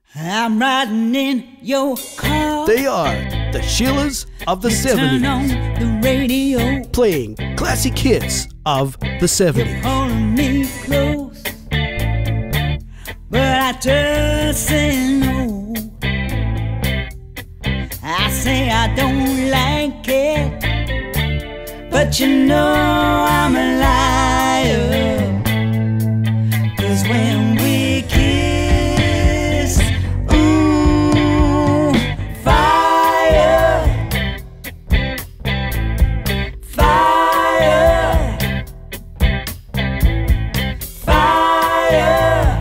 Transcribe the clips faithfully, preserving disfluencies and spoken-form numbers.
I'm riding in your car. They are the Sheilas of the seventies. Turn on the radio. Playing classic hits of the seventies. You're pulling me close, but I just say no. I say I don't like it, but you know I'm a liar. 'Cause when we kiss, ooh, fire, fire, fire,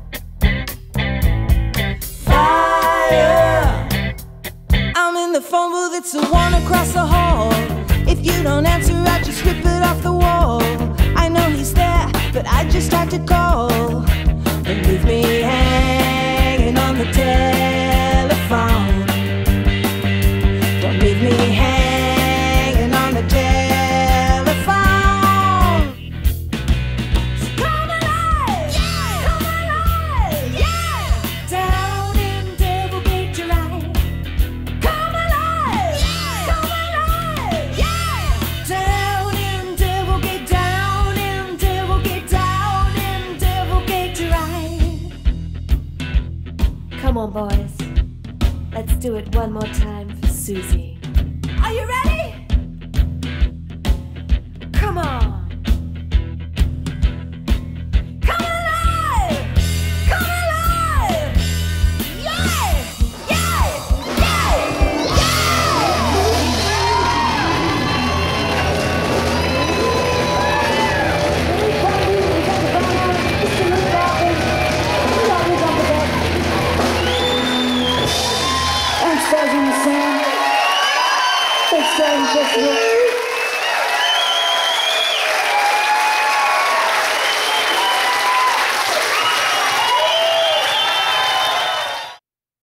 fire. I'm in the phone booth, it's the one across the hall. If you don't answer, I just rip it off the wall. I know he's there, but I just had to call. Don't leave me hanging on the telephone. Don't leave me hanging on the telephone. So come alive, yeah. Come alive, yeah. Down in Devilgate Drive. Come alive, yeah. Come alive, yeah. Down in Devilgate, down in Devilgate, down in Devilgate Drive. Come on, boys. Let's do it one more time for Susie. Are you ready? Come on. Come alive! Come alive! Yeah! Yeah! Yeah! Thanks, guys, in the sand. Thanks, guys, in the festival.